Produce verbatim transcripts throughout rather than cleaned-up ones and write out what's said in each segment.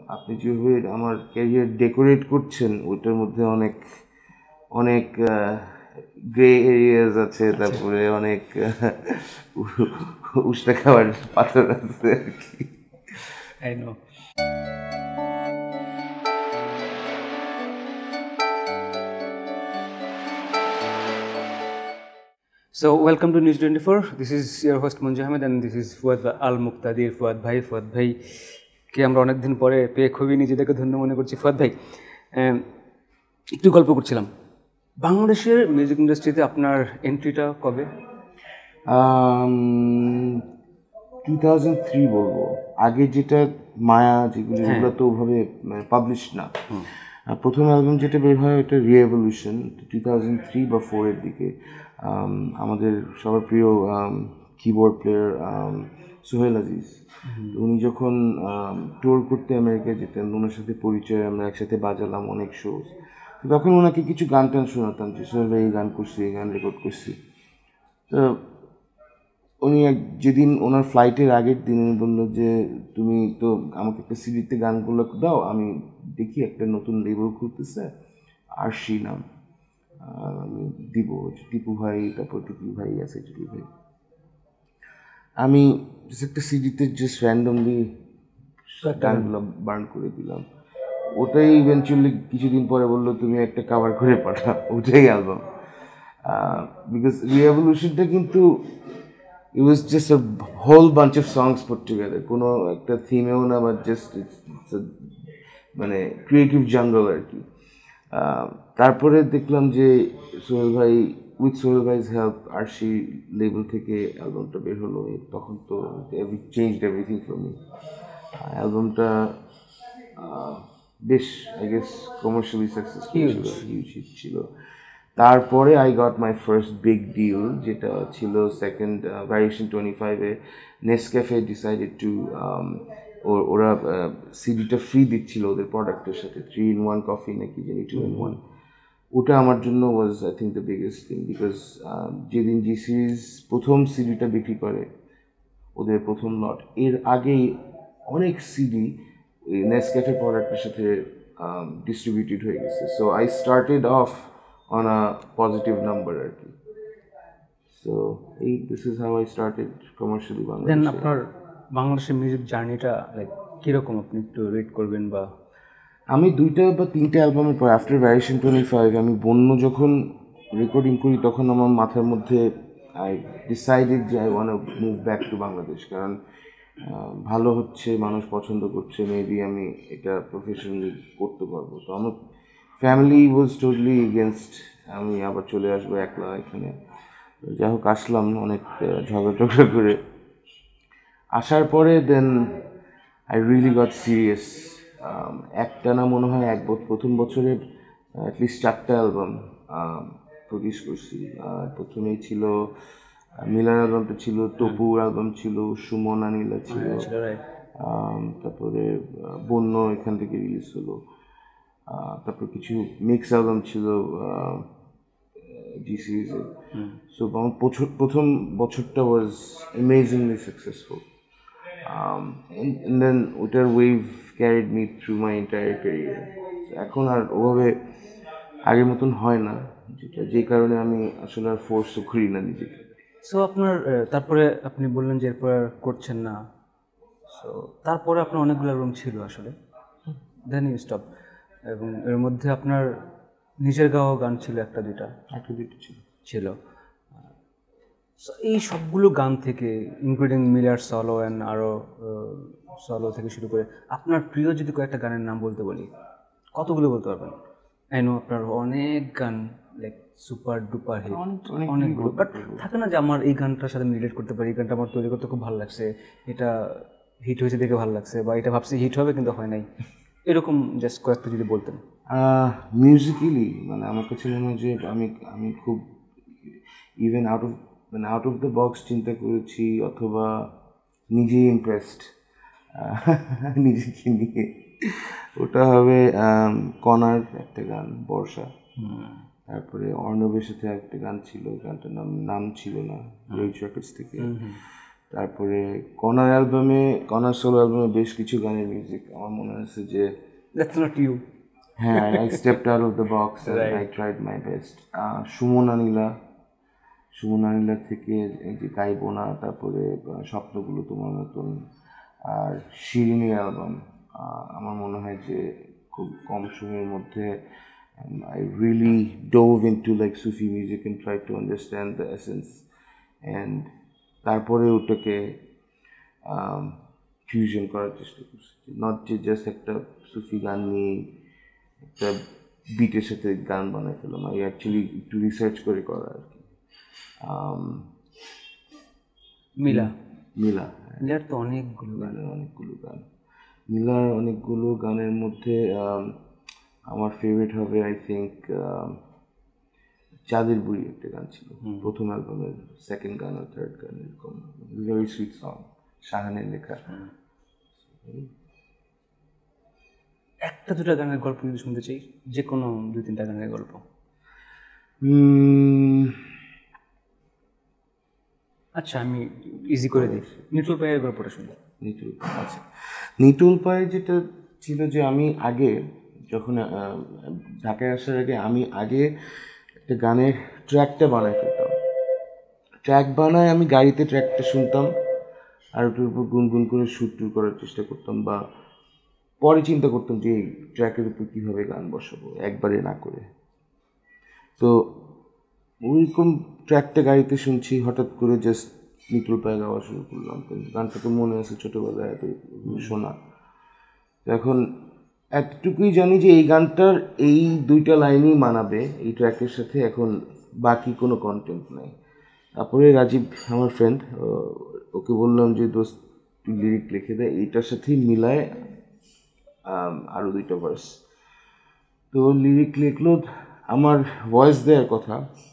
আপনি যেভাবে আমার ক্যারিয়ার ডেকোরেট করছেন ওইটার মধ্যে অনেক অনেক গ্রে এরিয়াস আছে, তারপরে অনেক উষ্টা খাবার পাথর আছে আর কি। I know. So welcome to News twenty-four. This is your host Munji Ahmed and this is Fuad Al Muqtadir. Fuad ভাই ফুয়াদ ভাই কে আমরা অনেকদিন পরে পেয়ে খুবই নিজেদেরকে ধন্য মনে করছি। ফুয়াদ ভাই, একটু গল্প করছিলাম, বাংলাদেশের মিউজিক ইন্ডাস্ট্রিতে আপনার এন্ট্রিটা কবে? টু থাউজেন্ড থ্রি বলবো। আগে যেটা মায়া যেগুলো এগুলো তো ওভাবে পাবলিশ না। প্রথম অ্যালবাম যেটা বের হয় ওটা রিএভলিউশন টু থাউজেন্ড থ্রি বা ফোরের দিকে। আমাদের সবার প্রিয় কিবোর্ড প্লেয়ার সোহেল আজিজ, উনি যখন ট্যুর করতে আমেরিকায় যেতেন, ওনার সাথে পরিচয়, আমরা একসাথে বাজালাম অনেক শোজ। তখন ওনাকে কিছু গান টান শোনাতাম যে সোহেল ভাই এই গান করছি, এই গান রেকর্ড করছি। তো উনি এক যেদিন ওনার ফ্লাইটের আগের দিন বললো যে তুমি তো আমাকে একটা সিডিতে গানগুলো দাও, আমি দেখি একটা নতুন লেবেল খুলতেছে আরশি নাম, আমি দিব। টিপু ভাই, তারপর টিপু ভাই আছে, টিপু ভাই। আমি একটা সিডিতে জাস্ট র্যান্ডমলি গানগুলো বার্ন করে দিলাম। ওটাই ইভেনচুয়ালি কিছুদিন পরে বললো তুমি একটা কাভার করে পাঠাও, ওটাই অ্যালবাম। বিকজ রিভলিউশনটা কিন্তু it was just a whole bunch of songs put together, কোনো একটা থিমেও না, বা জাস্ট মানে ক্রিয়েটিভ জাঙ্গল আর কি। তারপরে দেখলাম যে সোহেল ভাই, উইথ সোহেল ভাইজ হেল্প আরশি লেবেল থেকে অ্যালবামটা বের হলো। তখন তো চেঞ্জড এভরিথিং ফর মি। অ্যালবামটা বেশ আই গেস কমার্শিয়ালি সাকসেসফুল ছিল, হিউজ হিট ছিল। তারপরে I got my first big deal, যেটা ছিল সেকেন্ড ভ্যারিয়েশন টোয়েন্টি ফাইভে নেসক্যাফে ডিসাইডেড টু, ওরা সিডিটা ফ্রি দিচ্ছিল ওদের প্রোডাক্টের সাথে, থ্রি ইন ওয়ান কফি নাকি জানি টু ইন ওয়ান। ওটা আমার জন্য was I think the biggest thing, because যেদিন জি সিরিজ প্রথম সিডিটা বিক্রি করে, ওদের প্রথম লট, এর আগেই অনেক সিডি নেসক্যাফে প্রোডাক্টের সাথে ডিস্ট্রিবিউটেড হয়ে গেছে। So I started off on a positive number আর কি। So এই this is how I started commercially Bangladesh. দেন আপনার বাংলাদেশের মিউজিক জার্নিটা লাইক কীরকম, আপনি একটু রেট করবেন? বা আমি দুইটা বা তিনটে অ্যালবামের পর আফটার ভ্যারিয়েশন টোয়েন্টি ফাইভ আমি বন্য যখন রেকর্ডিং করি, তখন আমার মাথার মধ্যে আই ডিসাইডেড যে I want to move back to Bangladesh. কারণ ভালো হচ্ছে, মানুষ পছন্দ করছে, মেবি আমি এটা প্রফেশনালি করতে পারবো। তো আমার ফ্যামিলি ওয়াজ টোটালি এগেনস্ট আমি আবার চলে আসবো একলা এখানে। যাই হোক আসলাম অনেক ঝগড়া টগড়া করে। আসার পরে then I really got serious. একটা না মনে হয় এক বছর, প্রথম বছরে অ্যাটলিস্ট চারটা অ্যালবাম প্রডিউস করছি। প্রথমেই ছিল মিলার অ্যালবামটা ছিল, তপুর অ্যালবাম ছিল, সুমন আনিলা ছিল, তারপরে বন্য এখান থেকে রিলিজ হলো। তারপর কিছু মিক্স অ্যালবাম ছিল জি সিরিজে। সো আমার প্রথম বছরটা ওয়াজ অ্যামেজিংলি সাকসেসফুল। দেন ওটার wave carried me through my entire career. এখন আর ওভাবে আগের মতন হয় না, যেটা যে কারণে আমি আসলে আর ফোর্সও করি না নিজেকে। সো আপনার তারপরে আপনি বললেন যে এরপর করছেন না, সো তারপরে আপনার অনেকগুলো অ্যালবাম ছিল আসলে, দেন ইউ স্টপ, এবং এর মধ্যে আপনার নিজের গাওয়া গান ছিল একটা দুইটা একটা দুইটা ছিল ছিল এই সবগুলো গান থেকে ইনক্লুডিং মিলার সলো অ্যান্ড আরও সলো থেকে শুরু করে আপনার প্রিয় যদি কয়েকটা গানের নাম বলতে বলি, কতগুলো বলতে পারবেন? আই নো আপনার অনেক গান লাইক সুপার ডুপার হিট অনেকগুলো, বাট থাকে না যে আমার এই গানটার সাথে আমি রিলেট করতে পারি, এই গানটা আমার তৈরি করতে খুব ভালো লাগছে, এটা হিট হয়েছে দেখে ভালো লাগছে, বা এটা ভাবছি হিট হবে কিন্তু হয় নাই, এরকম জাস্ট কয়েকটা যদি বলতেন। মিউজিক্যালি মানে আমার কাছে মনে হয় যে আমি আমি খুব ইভেন আউট অফ মানে আউট অফ দ্য বক্স চিন্তা করেছি, অথবা নিজেই ইমপ্রেসড নিজেকে নিয়ে। ওটা হবে কনার একটা গান বর্ষা, তারপরে অর্ণবের সাথে একটা গান ছিল, গানটার নাম নাম ছিল না, রেড রেকর্ডস থেকে। তারপরে কনার অ্যালবামে কনার সোলো অ্যালবামে বেশ কিছু গানের মিউজিক আমার মনে হচ্ছে যে দ্যাটস নট ইউ। হ্যাঁ, I stepped out of the box and I tried my best. Suman Anila Suman আনিলা থেকে এই যে গাইবো না, তারপরে আহ, স্বপ্নগুলো তোমার মতন, আর শিরিনের অ্যালবাম আমার মনে হয় যে খুব কম সময়ের মধ্যে I really dove into like Sufi music and try to understand the essence, and তারপরে ওটাকে ফিউশন করার চেষ্টা করছি, নট যে জাস্ট একটা সুফি গান নিয়ে একটা বিটের সাথে গান বানাই ফেলাম। আই অ্যাকচুয়ালি একটু রিসার্চ করে করা আর কি। আম, মিলা মিলা মিলার তো অনেকগুলো গান। মিলার অনেকগুলো গান মিলার অনেকগুলো গানের মধ্যে আম, আমার ফেভারিট হবে আই থিঙ্ক চাঁদের বুড়ি একটা গান ছিল প্রথম অ্যালবামের সেকেন্ড গান আর থার্ড গান, এরকম ভেরি সুইট সং, শাহানের লেখা। একটা দুটা গানের গল্প যদি শুনতে চাই, যে কোনো দুই তিনটা গানের গল্প। উম, আচ্ছা আমি ইজি করে দিই, নিটুল পায়ের গল্পটা শুনি। নিটুল আচ্ছা নিটুল পায়ে যেটা ছিল যে আমি আগে যখন আহ, ঢাকায় আসার আগে আমি আগে একটা গানের ট্র্যাকটা বানাই ফেলতাম। ট্র্যাক বানায় আমি গাড়িতে ট্র্যাকটা শুনতাম আর ওটার উপর গুনগুন করে শুট টুর করার চেষ্টা করতাম, বা পরে চিন্তা করতাম যে এই ট্র্যাকের উপর কীভাবে গান বসাবো একবারে না করে। তো ওইরকম ট্র্যাকটা গাড়িতে শুনছি, হঠাৎ করে জাস্ট নিটুল পায়ে গাওয়া শুরু করলাম। কিন্তু গানটা তো মনে আছে ছোটোবেলায় এত শোনা, এখন এতটুকুই জানি যে এই গানটার এই দুইটা লাইনই মানাবে এই ট্র্যাকের সাথে, এখন বাকি কোনো কন্টেন্ট নাই। তারপরে রাজীব আমার ফ্রেন্ড, ওকে বললাম যে দোস্ত তুই লিরিক লিখে দেয় এইটার সাথেই মিলায় আরও দুইটা ভার্স। তো লিরিক লিখলো, আমার ভয়েস দেওয়ার কথা,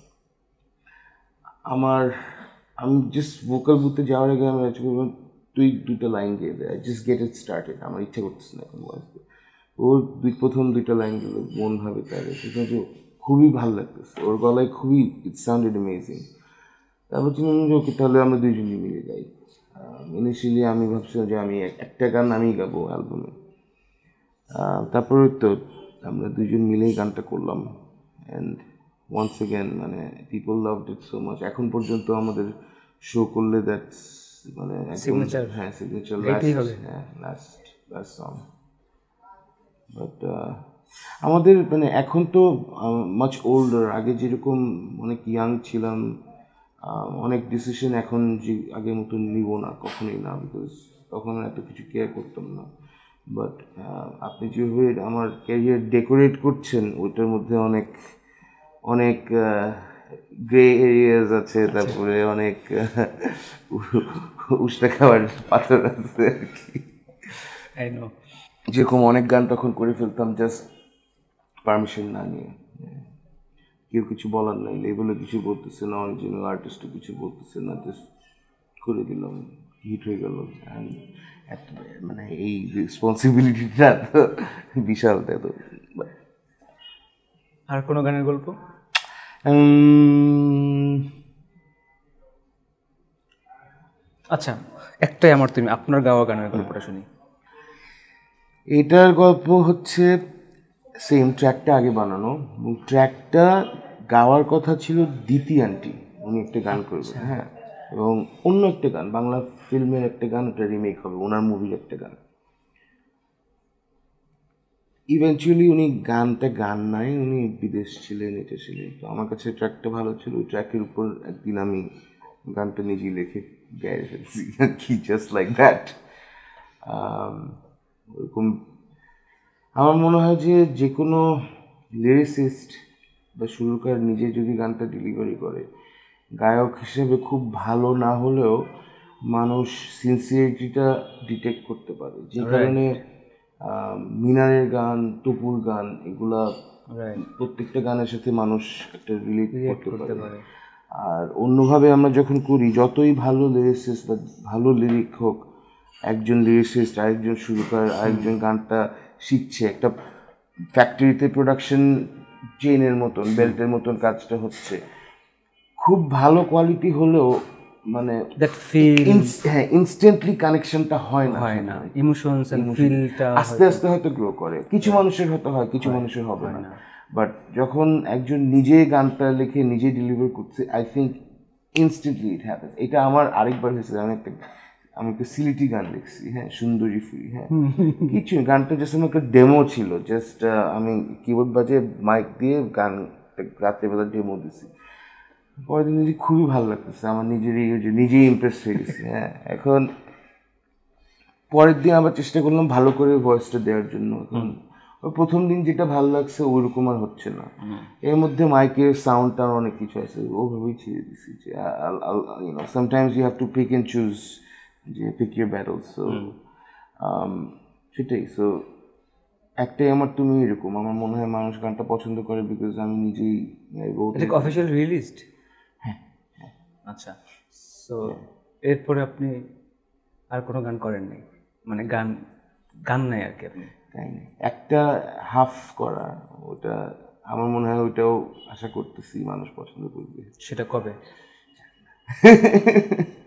আমার আমি জাস্ট ভোকাল বুথে যাওয়ার আগে আমি বললাম তুই দুটো লাইন গিয়ে দেয়, জাস্ট গেট ইট স্টার্টেড, আমার ইচ্ছা করতেছে না এখন ভয়েস দিয়ে। ওর দুই প্রথম দুইটা লাইন গেলো মন ভাবে তার, কিন্তু খুবই ভালো লাগতেছে, ওর গলায় খুবই ইট সাউন্ডেড অ্যামেজিং। তারপর চিন্তা যে ওকে তাহলে আমরা দুইজনই মিলে গাই। ইনিশিয়ালি আমি ভাবছিলাম যে আমি একটা গান আমি গাবো অ্যালবামে, তারপরে তো আমরা দুজন মিলেই গানটা করলাম, অ্যান্ড ওয়ান্স এগেন মানে people loved it so much. এখন পর্যন্ত আমাদের শো করলে দ্যাটস মানে সিগনেচার, হ্যাঁ সিগনেচার হ্যাঁ লাস্ট লাস্ট সং। বাট আমাদের মানে এখন তো মাচ ওল্ডার, আগে যেরকম অনেক ইয়াং ছিলাম, অনেক ডিসিশন এখন যে আগের মতো নিব না কখনোই না, বিকজ তখন এত কিছু কেয়ার করতাম না। বাট আপনি যেভাবে আমার ক্যারিয়ার ডেকোরেট করছেন ওইটার মধ্যে অনেক অনেক গ্রে এরিয়াস আছে, তারপরে অনেক উষ্টা খাওয়ার পাথর আছে আর কি। যেরকম অনেক গান তখন করে ফেলতাম জাস্ট পারমিশন না নিয়ে, কেউ কিছু বলার নাই, লেবেলে কিছু বলতেছে না, অরিজিনাল আর্টিস্টও কিছু বলতেছে না, জাস্ট করে দিলাম, হিট হয়ে গেল। অ্যান্ড এত মানে এই রেসপন্সিবিলিটিটা তো বিশাল। তো আর কোনো গানের গল্প? আচ্ছা একটাই আমার, তুমি আপনার গাওয়া গানের গল্পটা শুনি। এটার গল্প হচ্ছে সেম ট্র্যাকটা আগে বানানো, এবং ট্র্যাকটা গাওয়ার কথা ছিল দিতি আন্টি, উনি একটা গান করবেন, হ্যাঁ, এবং অন্য একটা গান বাংলা ফিল্মের একটা গান, ওটা রিমেক হবে ওনার মুভির একটা গান। ইভেনচুয়ালি উনি গানটা গান নাই, উনি বিদেশ ছিলেন, এটা ছিলেন। তো আমার কাছে ট্র্যাকটা ভালো ছিল, ওই ট্র্যাকের উপর একদিন আমি গানটা নিজেই লিখে গায়ে ফেলছি কি, জাস্ট লাইক দ্যাট। ওরকম আমার মনে হয় যে যে কোনো লিরিসিস্ট বা সুরকার নিজে যদি গানটা ডেলিভারি করে, গায়ক হিসেবে খুব ভালো না হলেও মানুষ সিনসিয়ারিটিটা ডিটেক্ট করতে পারে, যে কারণে মিনারের গান, টপুর গান, এগুলা প্রত্যেকটা গানের সাথে মানুষ একটা রিলেট করতে পারে। আর অন্যভাবে আমরা যখন করি, যতই ভালো লিরিসিস্ট বা ভালো লিরিক হোক, একজন লিরিসিস্ট আরেকজন সুরকার আরেকজন গানটা শিখছে, একটা ফ্যাক্টরিতে প্রোডাকশন চেইনের মতন, বেল্টের মতন কাজটা হচ্ছে, খুব ভালো কোয়ালিটি হলেও মানে দ্যাট ফিল ইনস- হ্যাঁ ইনস্ট্যান্টলি কানেকশনটা হয় না হয় না, ইমোশনস এন্ড ফিলটা আস্তে আস্তে হয়তো গ্রো করে, কিছু মানুষের হয়তো হয়, কিছু মানুষের হবে না। বাট যখন একজন নিজে গানটা লিখে নিজে ডেলিভার করছে, I think instantly it happen. এটা আমার আরেকবার হয়েছে, আমি একটা আমি একটা সিলেটি গান লিখছি, হ্যাঁ, সুন্দরী ফুরি, হ্যাঁ, কিছু গানটা জাস্ট আমার একটা ডেমো ছিল, জাস্ট আমি কিবোর্ড বাজে মাইক দিয়ে গান রাত্রেবেলা ডেমো দিছি। পরের দিন নিজে খুবই ভালো লাগতেছে, আমার নিজেরই ওই যে নিজেই ইমপ্রেস হয়ে গেছে। হ্যাঁ, এখন পরের দিন আবার চেষ্টা করলাম ভালো করে ভয়েসটা দেওয়ার জন্য। এখন ওই প্রথম দিন যেটা ভালো লাগছে ওইরকম আর হচ্ছে না, এর মধ্যে মাইকের সাউন্ডটা অনেক কিছু আছে, ওভাবেই ছেড়ে দিছি যে you know sometimes you have to pick and choose, যে পিক ইউর ব্যাটল। সো সেটাই। সো একটাই আমার তুমি এরকম, আমার মনে হয় মানুষ গানটা পছন্দ করে বিকজ আমি নিজেই এটা অফিসিয়াল রিলিজড। হ্যাঁ। আচ্ছা, সো এরপরে আপনি আর কোনো গান করেননি, মানে গান গান নাই আর কি আপনি? তাই না, একটা হাফ করা, ওটা আমার মনে হয় ওইটাও আশা করতেছি মানুষ পছন্দ করবে। সেটা কবে?